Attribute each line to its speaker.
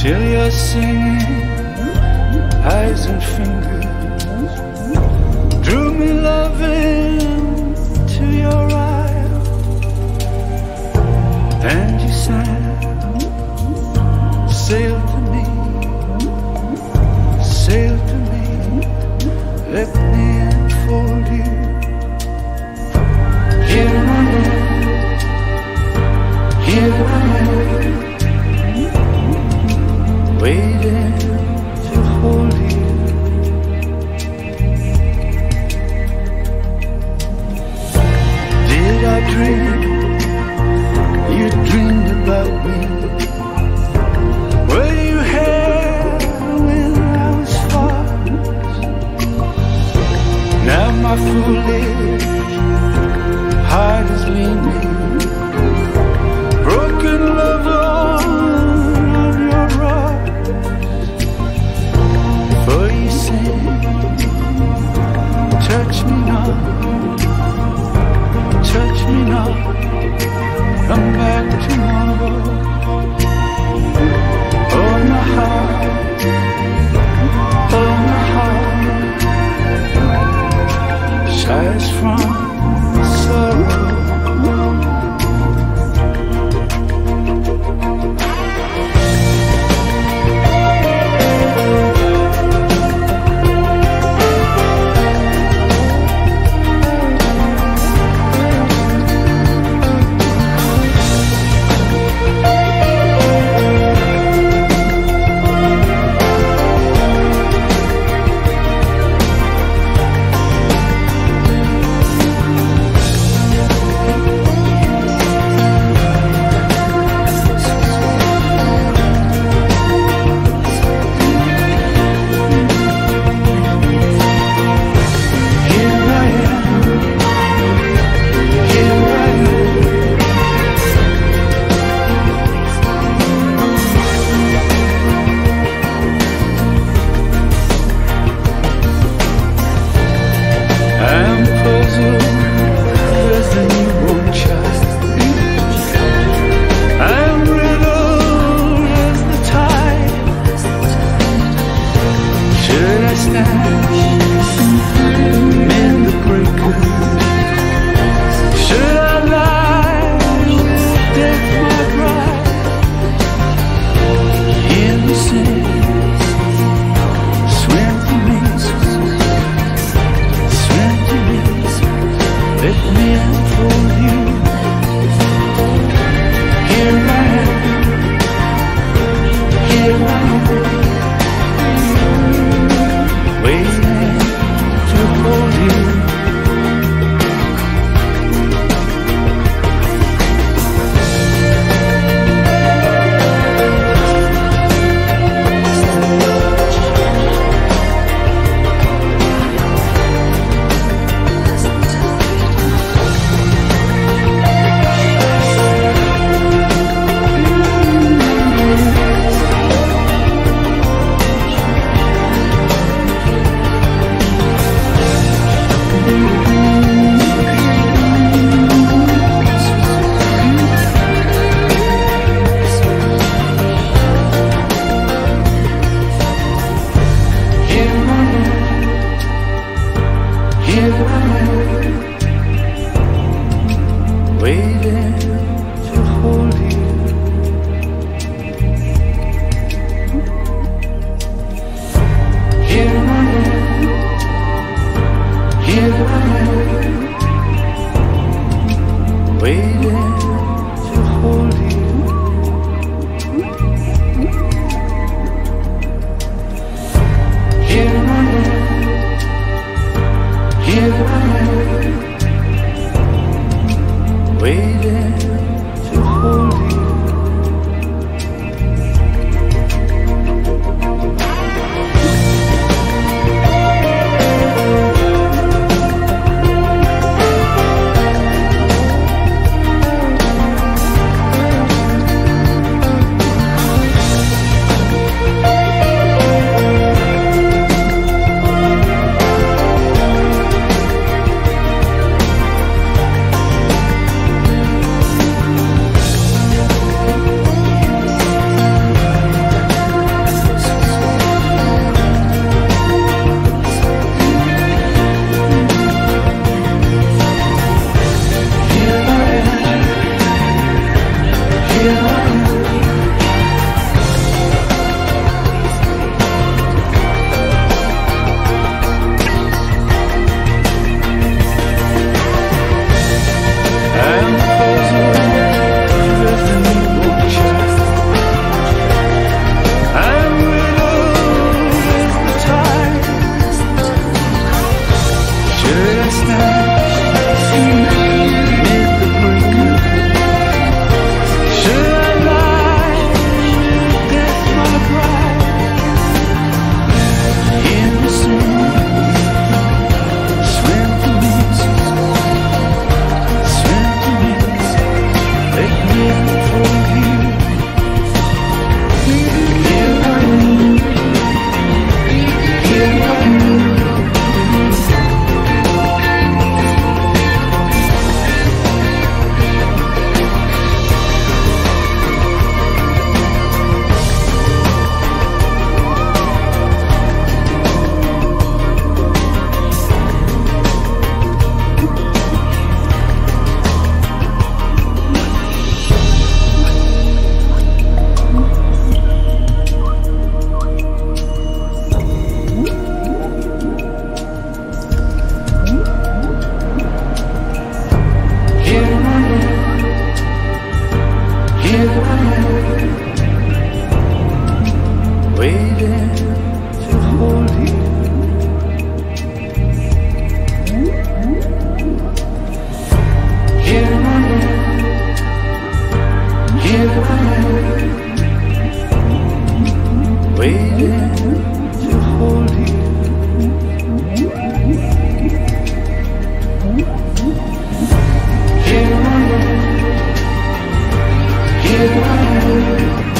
Speaker 1: till you're singing, eyes and fingers drew me loving to your eyes, and you sang, sail to me, sail to me, let me enfold you. Here I am, here I am, waiting to hold you. Did I dream you dreamed about me? Were you here when I was far? Now my foolish heart is leaning, broken love on your rock. For you sing, touch me not, touch me not, come back tomorrow. Oh my heart, oh my heart, sighs from sorrow. Here I am, waiting to hold you. Here I am, here I am, waiting to hold you. Here I am, here I am.